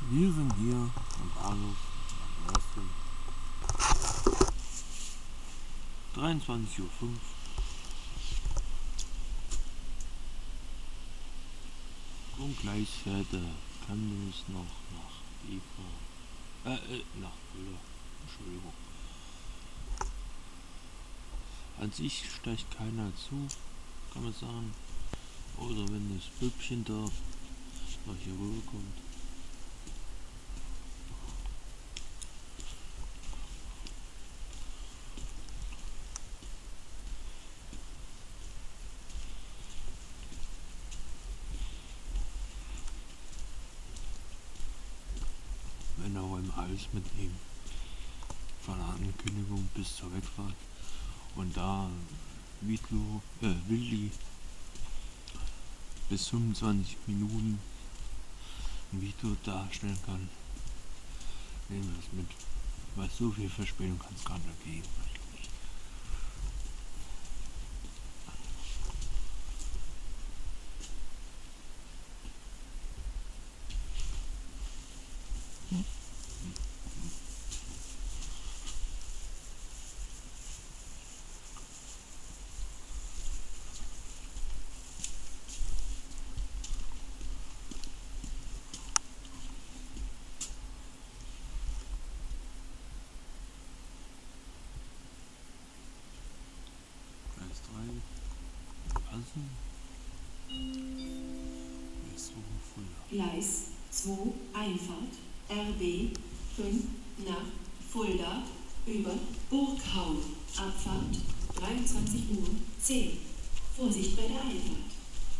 Wir sind hier am Bahnhof Mosel. 23:05 Uhr. Und gleich fährt der Campus noch nach Eva. Nach Fulda. Entschuldigung. An sich steigt keiner zu, kann man sagen. Oder wenn das Püppchen da nach hier rüberkommt. Wenn auch im Hals mitnehmen. Von der Ankündigung bis zur Wegfahrt. Und da Willi bis 25 Minuten ein Video darstellen kann, nehmen wir das mit. Weil so viel Verspätung kann es gar nicht geben. Gleis 3 passen. Jetzt Fulda. Gleis 2 Einfahrt RB 5 nach Fulda über Burghaun. Abfahrt 23:10 Uhr. Vorsicht bei der Einfahrt.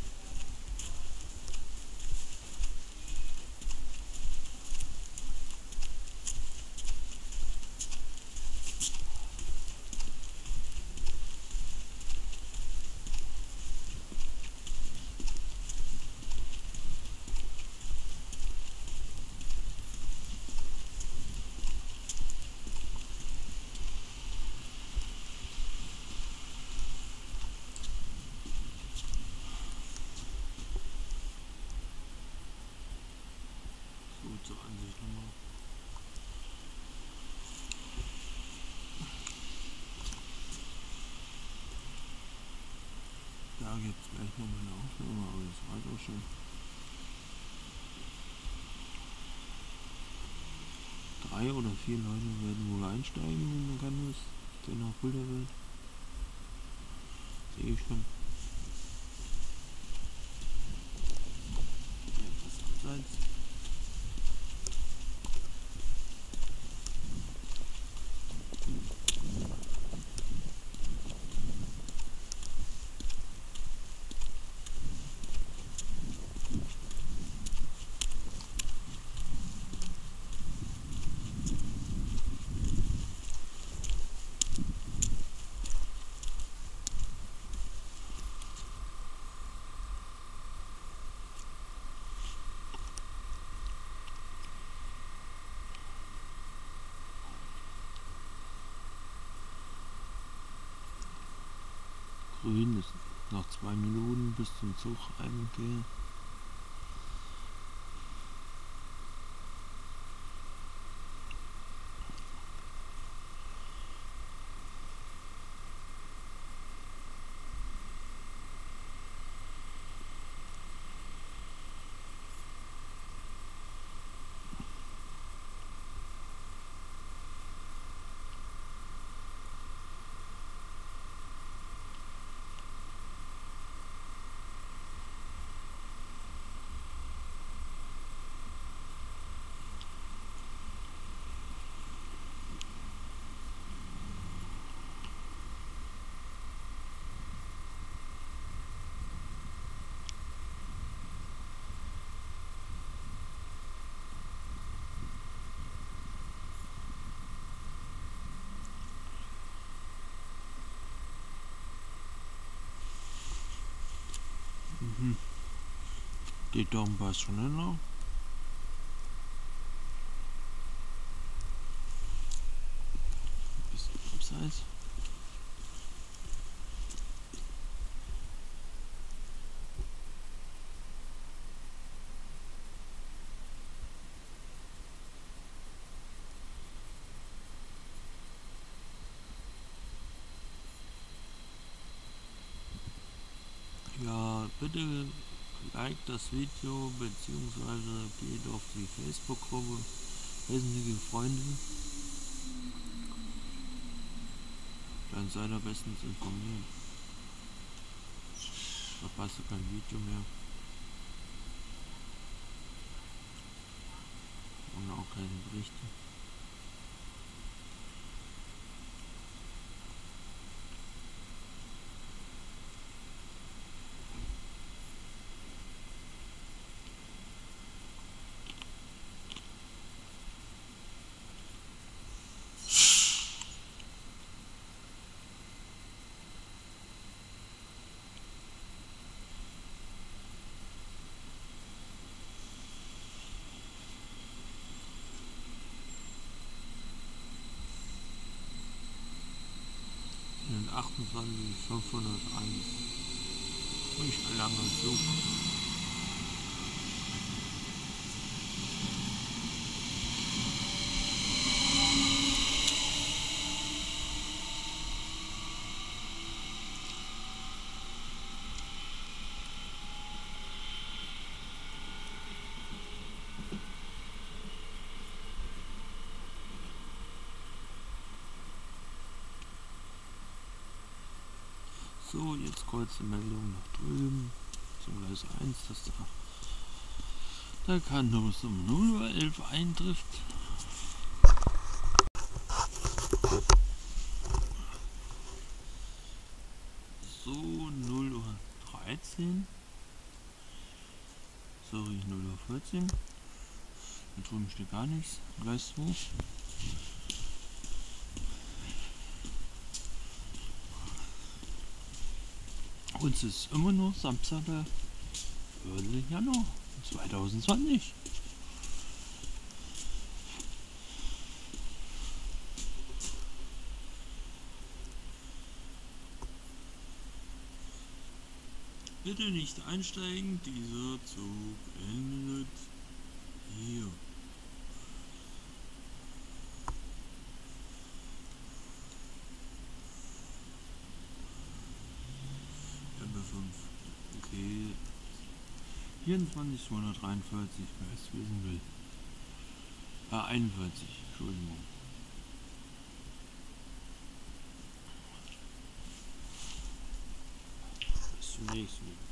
So zur Ansicht nochmal. Da gibt es gleich noch mal eine Aufnahme, aber das war doch schon. 3 oder 4 Leute werden wohl einsteigen in den Campus, der nach Fulda wird. Sehe ich schon. Etwas abseits. Grün ist noch 2 Minuten bis zum Zug eingehe. Die Daumen passt schon hin noch. Bisschen abseits. Bitte liked das Video beziehungsweise geht auf die Facebook-Gruppe Hessenige Freunde. Dann seid ihr bestens informiert. Verpasst ihr kein Video mehr. Und auch keine Berichte. In 28.501 nicht lange Zug. So, jetzt kurze Meldung nach drüben zum Gleis 1, dass der Kannbus um 0:11 Uhr eintrifft. So, 0:13 Uhr. Sorry, 0:14 Uhr. Da drüben steht gar nichts. Gleis 2. Und es ist immer noch Samstag, der 4. Januar 2020. Bitte nicht einsteigen, dieser Zug endet hier. Okay. 24.243, wer es wissen will. 41, Entschuldigung. Bis zum nächsten Mal.